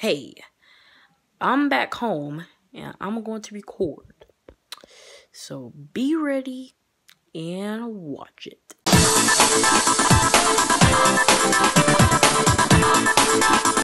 hey, I'm back home and I'm going to record. So be ready and watch it.